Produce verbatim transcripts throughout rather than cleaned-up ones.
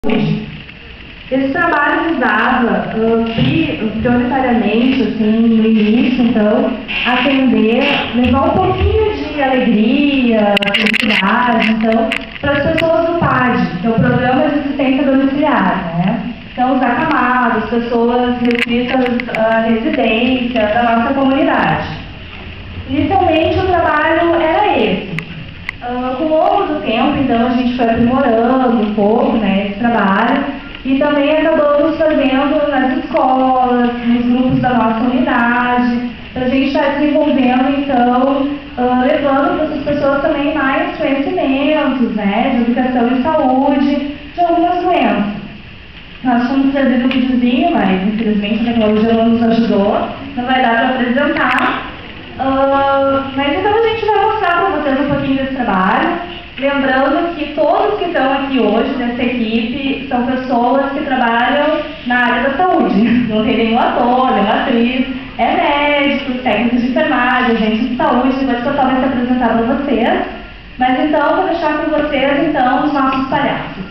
saúde. Esse trabalho visava uh, prioritariamente, assim, no início, então, atender, levar um pouquinho de alegria, felicidade, então, para as pessoas do P A D, que é o Programa de Assistência Domiciliar, né? Então, os acamados, pessoas restritas à residência da nossa comunidade. Inicialmente, o trabalho era esse. Uh, com o longo do tempo, então, a gente foi aprimorando um pouco, né, esse trabalho. E também acabamos fazendo nas escolas, nos grupos da nossa unidade, para a gente estar desenvolvendo, então, uh, levando para essas pessoas também mais conhecimentos, né, de educação e saúde, de algumas doenças. Nós tínhamos trazido um videozinho, mas infelizmente a tecnologia não nos ajudou, não vai dar para apresentar. Uh, mas então a gente vai mostrar para vocês um pouquinho desse trabalho. Lembrando que todos que estão aqui hoje nessa equipe são pessoas que trabalham na área da saúde. Não tem nenhum ator, nenhuma atriz, é médicos, técnicos de enfermagem, agentes de saúde, mas eu só vai se apresentar para vocês. Mas então, vou deixar com vocês, então, os nossos palhaços.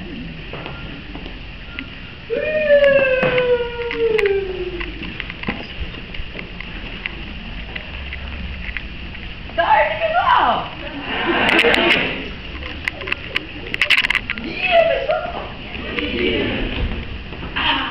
Tarde, pessoal! Dia, pessoal! Ah.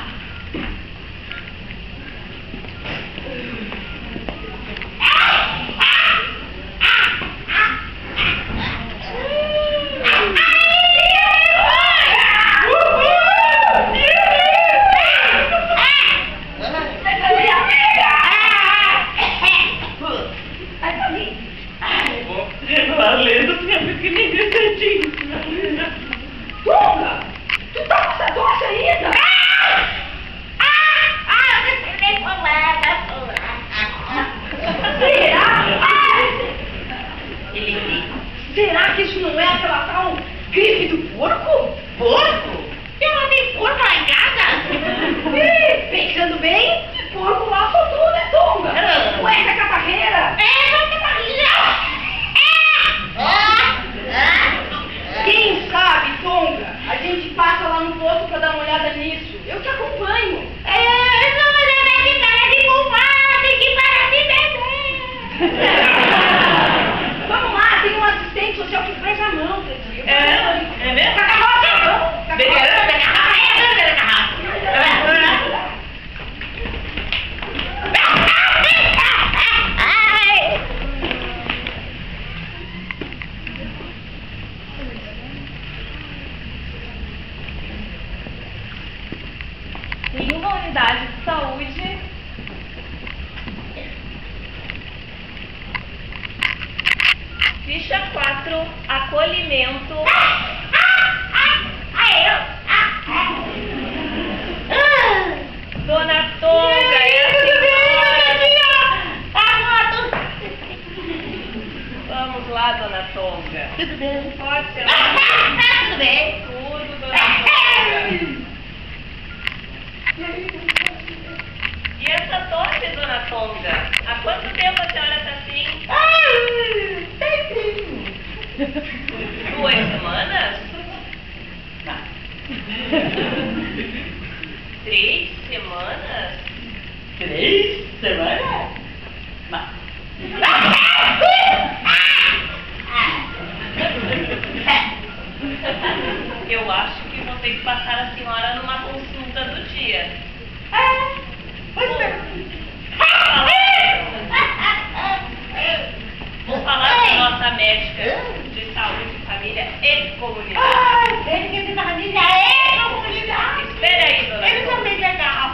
Valendo, minha pequenininha certinho. Tunga! Tu tá com essa tosse ainda? Ah! Ah! Você nem colada, Será? Ele Será que isso não é aquela tal gripe do porco? Porco? Eu não tenho porco lá em casa? Ih, pensando bem, porco lá soltou, né, Tunga? Ah. Ué, essa catarreira? É, só que barriga! Quem sabe, Tonga, a gente passa lá no posto pra dar uma olhada nisso. Eu te acompanho. É, não, mas é minha cara de culpada, tem que parar de beber. Vamos lá, tem um assistente social que faz a mão, Pedro. É, é mesmo? Tá carroça, Em uma unidade de saúde, ficha quatro, acolhimento. Dona Tonga, é a senhora. Vamos lá, Dona Tonga. Tudo bem? Pode ser. Tudo bem? Tudo, Dona Tonga. E essa tosse, Dona Tonga? Há quanto tempo a senhora está assim? Duas semanas? Três semanas? Três semanas? Mas... Eu acho que vou ter que passar a senhora numa consulta do dia. Vou falar com a nossa médica de saúde, família e comunidade. Ah, ele que tem família é comunidade. Espere aí, Dona Ele Tonga. também é legal.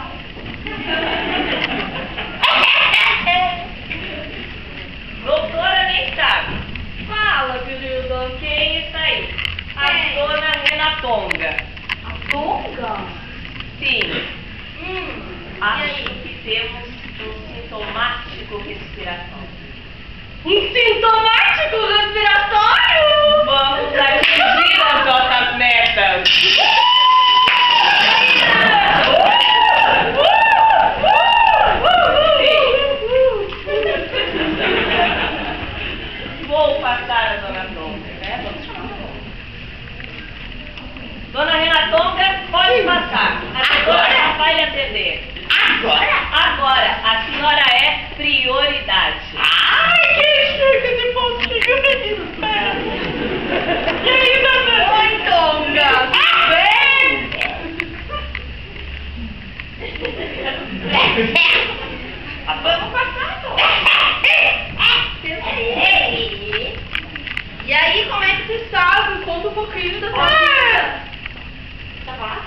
Doutora nem sabe. Fala, querido, quem está aí? A Quem? Dona Renatonga. Tonga? Sim. Hum, Acho que temos um sintomático respiratório. Um sintomático respiratório? Vamos atingir as nossas metas. Vou passar a Dona Tonga, né? Dona Renatonga, prioridade. Ai, que chique de pontinho, menino. E aí, dona? Oi, Tonga. Tudo bem? Ah, vamos passar, Tonga. Senta aí. E aí, como é que tu está? Me conta um pouquinho da tua vida. Tá lá?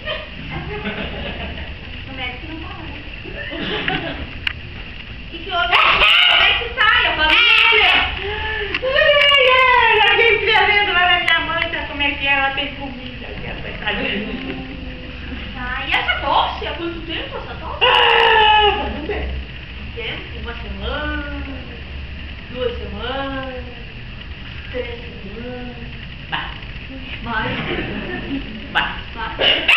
Como é que tu não tá lá? O que que houve? Como é que tu tá? Eu falei, Olha, quem fica vendo lá na minha mãe, sabe como é que é? Ela tem comida. ah, e essa tosse? Há quanto tempo essa tosse? Ah, vamos ver. Tempo? Uma semana? Duas semanas? Três semanas? Vai, Mais? vai. Mais?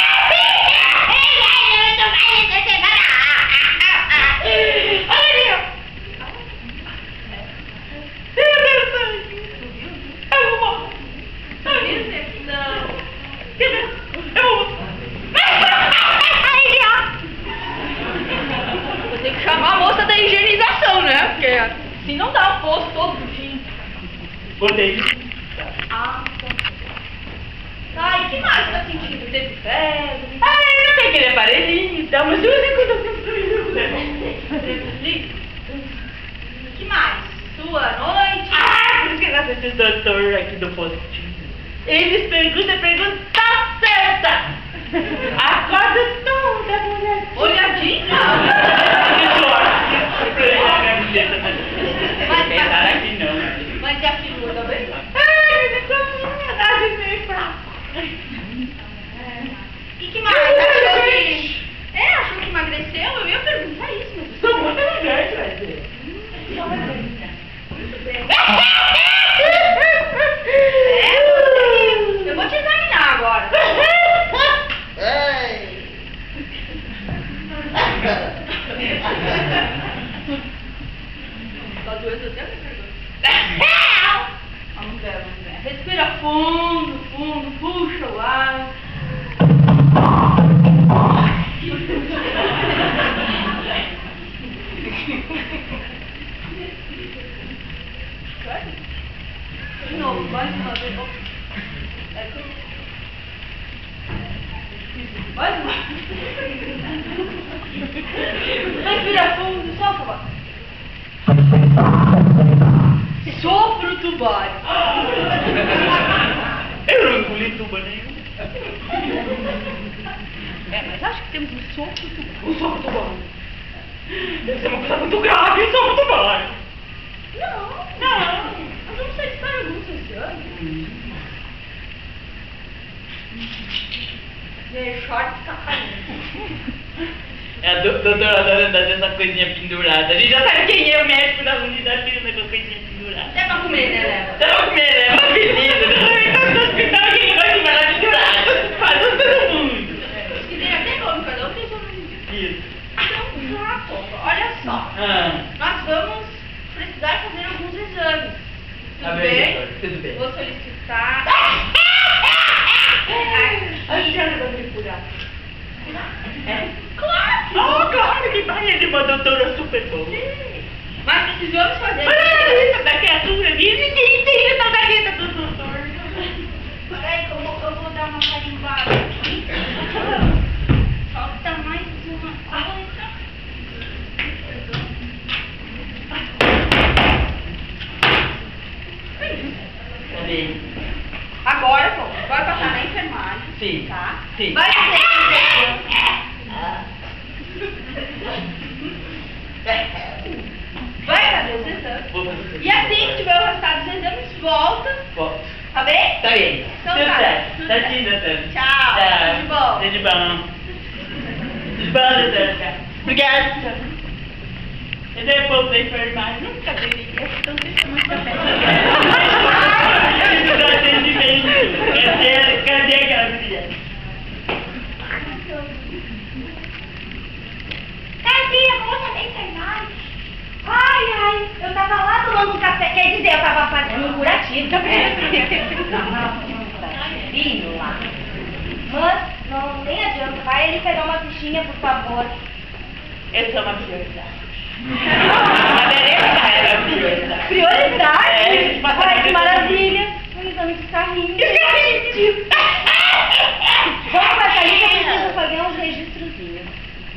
Vou ter que chamar a moça da higienização, né? Porque assim não dá o posto todo dia. Botei. Ah, tá. E que mais tá sentindo? Teve febre? Ah, não tem aquele aparelhinho e tal, mas eu sei quando eu fiz Teve que mais? Sua noite? Ah, por isso que eu gosto desse doutor aqui do postinho. Eles perguntam, perguntam, tá certa! Acorda toda, mulher. Olhadinha? Mas pensaram aqui não. Mas e a figura também? Ai, a gente meio fraco. E que mais? Achou que... É, achou que emagreceu? Eu ia perguntar isso, mas... Sou muito elegante, vai dizer. Muito bem. É, eu vou te examinar agora. Tá doendo até me pergunta. Vamos ver, vamos ver. Respira fundo, fundo, puxa o ar. De novo, mais uma vez. É tudo. Mais uma vez. Respira fundo, solta o ar. Sopro tubarão. Eu não engoli tuba nenhum. É, mas acho que temos um sopro tubarão. O sopro tubarão. Deve ser uma coisa muito grave, o sopro tubarão. Não, não. Nós vamos sair de Paraguça esse ano. Ver short tá caindo. É, a do- doutora adora andar dessa coisinha pendurada. A gente já sabe quem é o médico da unidade que anda com a coisinha pendurada. Até pra comer, né, Leva? Dá pra comer, né? Uma menina. No hospital que ele vai se lá pendurado. Faz todo mundo. Se tem até nome, cada um tem seu nome. Isso. Então, já, Tonga, olha só. Ah, Nós vamos precisar fazer alguns exames. Tudo tá bem, bem? doutor, tudo bem. Vou solicitar. A Aqui. senhora vai me curar. É? Claro que Ah, claro que vai. Ele é uma doutora super boa. sim. Mas precisamos fazer. Ah, isso da criatura ali. Ninguém tem essa vareta do doutor. Peraí, que eu vou, eu vou dar uma carimbada aqui. Falta mais uma coisa. Sim. Agora, pô, vai passar na enfermagem. Sim. Tá? Sim. Vai fazer. Vai fazer os exames. Vou fazer. E assim que tiver o resultado dos exames, volta. Volto. Tá bem? Tá bem. Então Tudo tá. certo. Tudo Certinho, certo. doutor. Tchau. Tchau. Tudo de bom. Tudo de bom. Tudo de bom, doutor. Obrigada. Eu dei pouco da enfermagem. Nunca teve questão de muito bem. Preciso do atendimento. Cadê, cadê a Gabriela? Cadê a moça da enfermagem? Ai, ai, eu tava lá tomando café. Quer dizer, eu tava fazendo um curativo. Filho lá. Mas, não, nem adianta. Vai ele pegar uma fichinha, por favor. Eu sou uma prioridade. Prioridade? É, Ai, que maravilha. Um exame de carrinho. Vamos passar ali que eu preciso fazer uns registrozinhos.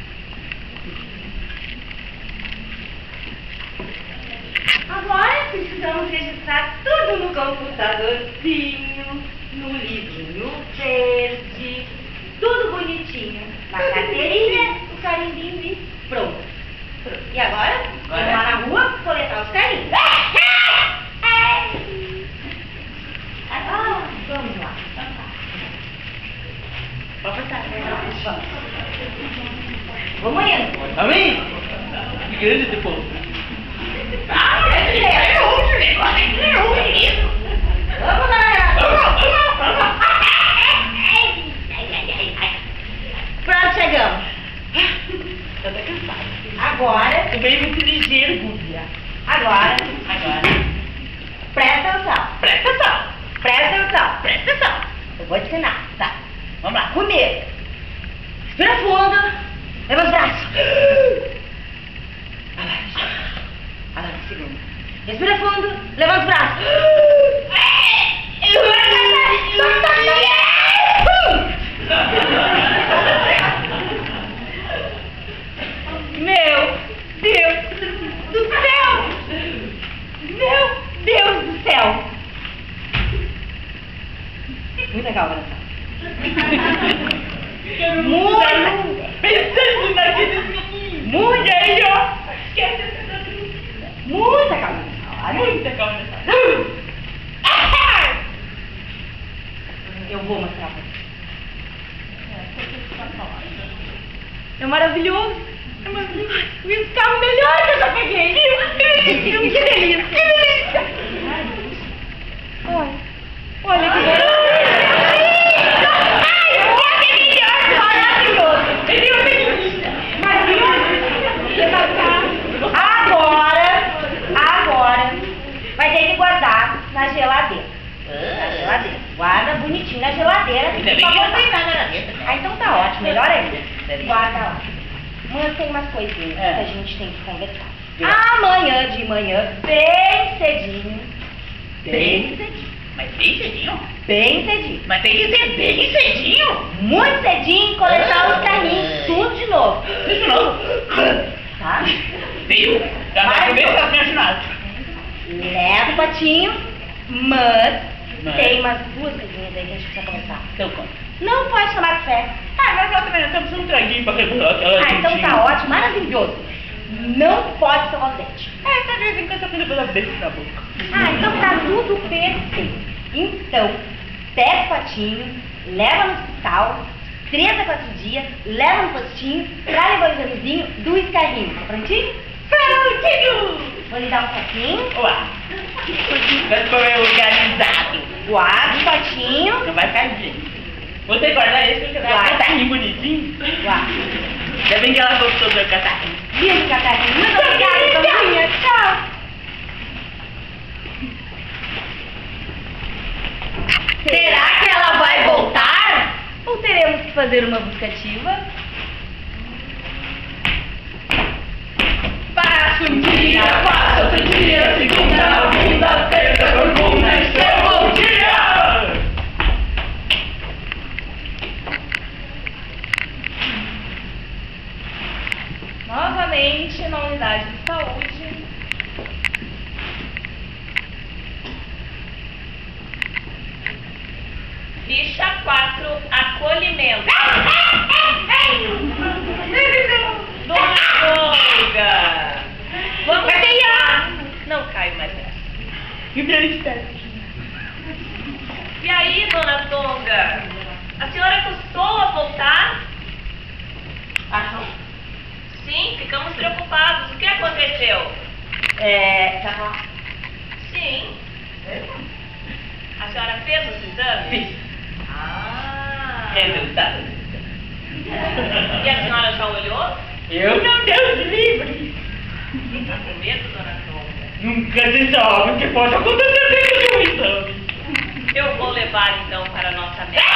Agora precisamos registrar tudo no computadorzinho, no livrinho verde, tudo bonitinho. Na carteirinha, o carimbinho e pronto. Pronto. E agora? Vamos lá na rua coletar os carimbos. Ah, vamos lá. Pode passar. Vamos. Vamos indo. Amém? Que grande depois. Ah, é hoje o negócio, é hoje isso. Vamos lá. Pronto, chegamos. Eu tô cansada. Agora, Tu veio muito ligeiro, Gúbia. agora, Agora. presta atenção. Presta atenção. Presta atenção. Presta atenção. Eu vou te ensinar, tá? Vamos lá. Primeiro, respira fundo, leva os braços. Abaixa. Agora, segundo. Respira fundo, leva os braços. Meu Deus do céu! Meu Deus do céu! Muita calma, Quero muito! Pensando naqueles meninos. Muito! E aí, ó. Esquece essa menina. Muita calma! Muita calma. Eu vou mostrar pra você. É maravilhoso! É maravilhoso! Os carros melhores que eu já peguei! Que delícia! Que delícia! Olha! Olha que maravilhoso! Ai, eu vou ter melhor! Maravilhoso! Ele vai ter maravilhoso! Agora, agora, vai ter que guardar na geladeira. Na geladeira. Guarda bonitinho na geladeira. Ainda bem que não tem nada na geladeira. Ah, então tá ótimo. Melhor ainda. Guarda lá. Amanhã tem umas coisinhas É. que a gente tem que conversar. Amanhã de manhã, bem cedinho. Bem cedinho. Mas bem cedinho? Bem cedinho. Mas tem que ser bem cedinho? Muito cedinho, coletar os carrinhos. Tudo de novo. Isso não. Tá? Viu? Já vai Vai, comer pô. essa ginástica. Leva o patinho, mas Mas? tem umas duas coisinhas aí que a gente precisa conversar. Então conta. Não pode tomar café. Ah, mas nós também estamos um traguinho pra regular aquela Ah, então tá ótimo, maravilhoso. Não pode escovar os dentes. É, tá de vez em quando tá comendo pelas beijo na boca. Ah, então tá tudo perfeito. Então, pega o patinho, leva no hospital, três a quatro dias, leva no postinho pra levar o examezinho do escarrinho. Tá prontinho? Prontinho! Vou lhe dar um saquinho. Uá. Vai comer organizado. Guarda o patinho. Não vai ficar gente. Vou ter que guardar esse porque vai Guarda. ficar catarrinho bonitinho. Guarda. Ainda bem que ela gostou do meu catarrinho. Beijo, Catarina. Muito obrigada, Bambuinha. Tchau. Será que ela vai voltar? Ou teremos que fazer uma buscativa? Passa um dia, passa outro dia, segunda, segunda-feira, segunda, seu bom dia! Novamente na unidade de saúde. Ficha quatro, acolhimento. Dona Olga! Vamos lá. Não cai mais nessa. Que felicidade. E aí, dona Tonga? A senhora custou a voltar? Achou? Sim, ficamos preocupados. O que aconteceu? É, tá lá. Sim. A senhora fez os exames? Fiz. Ah. Resultado. E a senhora já olhou? Eu não Deus livre. Tá com medo, dona Tonga? Nunca se sabe o que pode acontecer dentro de um exame. Eu vou levar então para a nossa médica.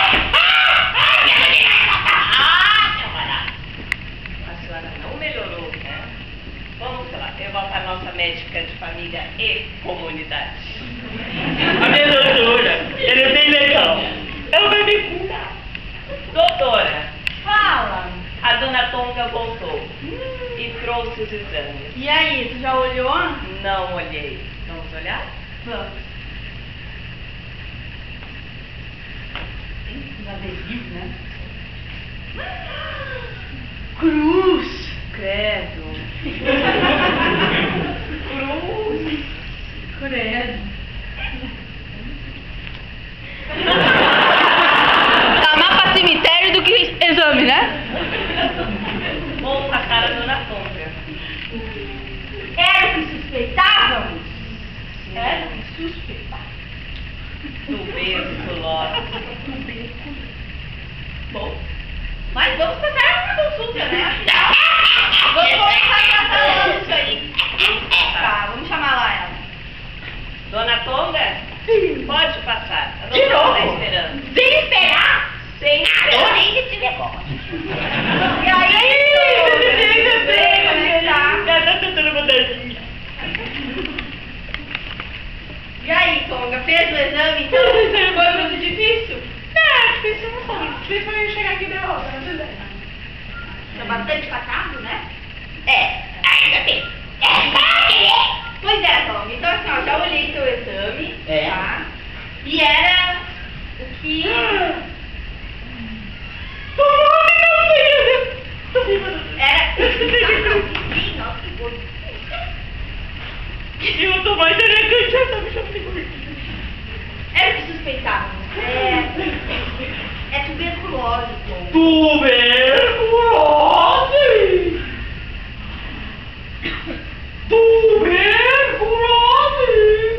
Ah, camarada. A senhora não melhorou, né? Vamos lá. todos os exames. E aí, tu já olhou? Não olhei. Vamos olhar? Vamos. Tem uns adesivos, né? Cruz! Credo. Cruz! Credo! Tá mais pra cemitério do que exame, né? Vou passar a dona Tonga. Era o que suspeitávamos? Era o que suspeitávamos. Tuberculose. Bom, mas vamos passar uma consulta, né? Afinal, vamos começar a tratar isso aí. Tá, vamos chamar lá ela. Dona Tonga? Sim. Pode passar. A De dona novo? está esperando. Sem esperar? Sem esperar. Adorei esse negócio. E aí, tudo bem, tudo bem, como é que tá? Já tá tentando mudancinha. E aí, Tonga, fez o exame então? Foi muito difícil? Não, difícil não foi. Difícil foi chegar aqui de volta, mas tudo bem. Tá bastante passado, né? É, ainda bem. Pois é, Tonga. Então assim, ó, já olhei teu exame, É. tá? E era o que... Era... Sim, nossa, que gordo. Eu tô mais elegante, já tá me chamando de gordinho. Era o que suspeitávamos. É... É tuberculose, Tonga. Tuberculose! Tuberculose!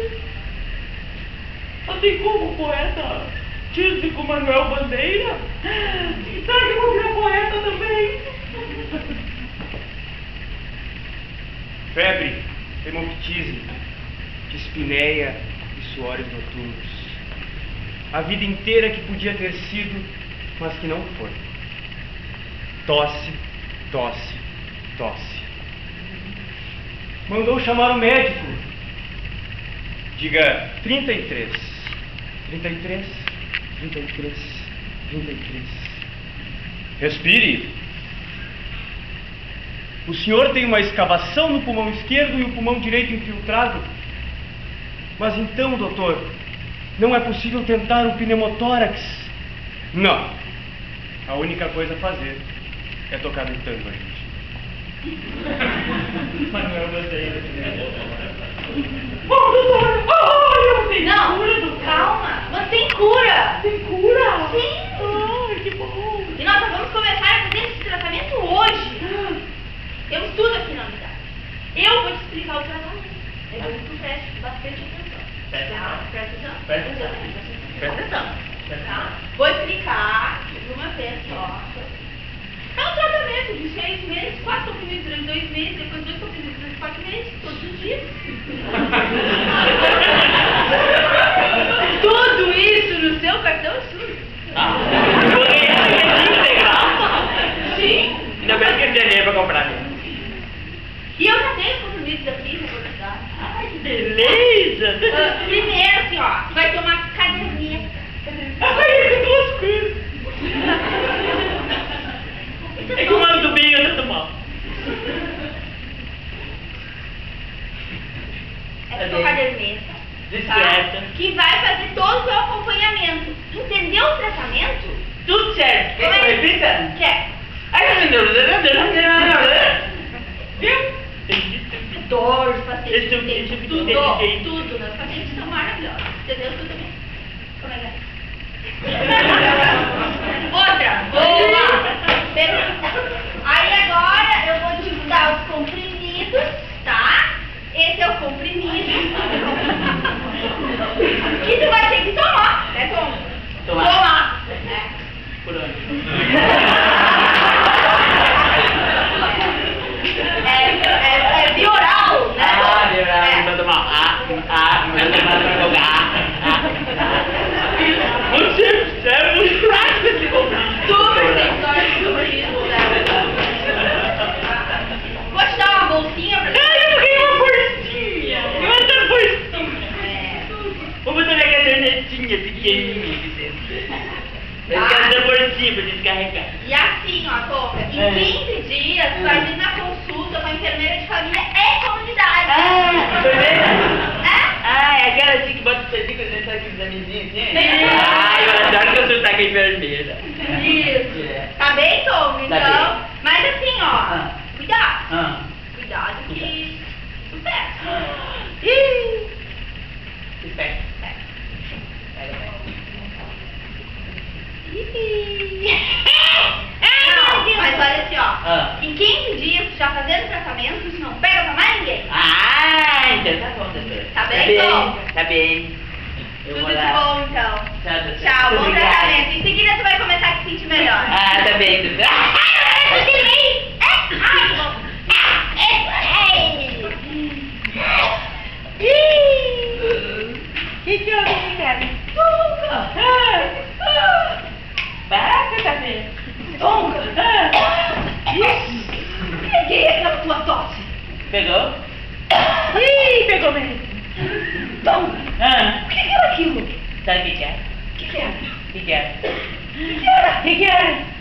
Assim como o poeta típico Manuel Bandeira? Será que eu vou virar poeta também? Febre, hemoptise, dispneia e suores noturnos. A vida inteira que podia ter sido, mas que não foi. Tosse, tosse, tosse. Mandou chamar o médico. Diga trinta e três. trinta e três, trinta e três, trinta e três. Respire. O senhor tem uma escavação no pulmão esquerdo e o pulmão direito infiltrado. Mas então, doutor, não é possível tentar o pneumotórax? Não. A única coisa a fazer é tocar no tango, gente. Manuel Bandeira. Não, calma. Mas tem cura. Tem cura? Sim. Ai, que bom. E nós só vamos começar a fazer esse tratamento hoje. Temos tudo aqui na unidade. Eu vou te explicar o tratamento. Eu vou que tu preste bastante atenção. Presta Tá? atenção. Presta atenção. Presta atenção. Presta atenção. Tá? Vou explicar de uma vez só. É um tratamento de seis meses, quatro comprimidos durante dois meses, depois dois comprimidos durante quatro meses, todos os dias. Tudo isso no seu cartão SUS. Ah, integral? Sim. Ainda bem que ele tem dinheiro pra comprar mesmo. E eu já tenho os compromissos aqui, já vou te dar. Ai, que beleza! Ah, primeiro, assim, ó, tu vai tomar caderneta. Ai, que duas coisas! É que um ando bem e outro ando mal. Essa tua caderneta, Discreta. tá? Que vai fazer todo o teu acompanhamento. Entendeu o tratamento? Tudo certo. Quer que eu repita? Quer? Viu? Adoro os pacientes. Esse é o- Tem esse é o tudo, inteligente. tudo. Meus pacientes são maravilhosos. Entendeu tudo bem? Como é que é? Outra. Boa. Perfeito. Aí agora eu vou te dar os comprimidos, tá? Esse é o comprimido. Que tu vai ter que tomar, né, Tom? Tomar. Tomar. É. Por onde? É, é, é bioral, né? Ah, virar, É. não tá mal. Ah, ah, mas não vai jogar. Você é muito prático esse comprimido. Super tem história de comprimido, né? Vou te dar uma bolsinha pra Ai, eu ganhei uma bolsinha. Eu adoro bolsinha. É. Vou botar minha cadernetinha pequenininha aqui dentro. Eu Ah. quero dar bolsinha pra descarregar. E assim, ó, Tonga, em É. quinze dias, tu vai vir na consulta com a enfermeira assim com o sotaque examezinho assim? Ai, eu adoro teu sotaque enfermeira. Isso. É. Tá bem, Tom? Então. Tá Mas assim, ó. Ah. Cuidado. Ah. Cuidado que. Isso pega. Espera. Não, mas olha assim, ó. Ah. Em quinze dias, já fazendo tratamento, isso não pega pra mais ninguém. Ah, então tá bom, doutora. Tá bem, Tom? Tá bem. Eu Tudo vou de lá. bom, então. Tchau, doutora. Tchau, bom Obrigado. tratamento. Em seguida, tu vai começar a se sentir melhor. Ah, tá bem, doutora. Ai, que bom. Que que houve, Ricardo? Basta, tá bem. Tonga. Peguei aquela tua tosse. Pegou? Ih, pegou mesmo. Tonga. Ah, O que que era aquilo? sabe o que que é? O que que era? O que que é? O que que era? O que que é?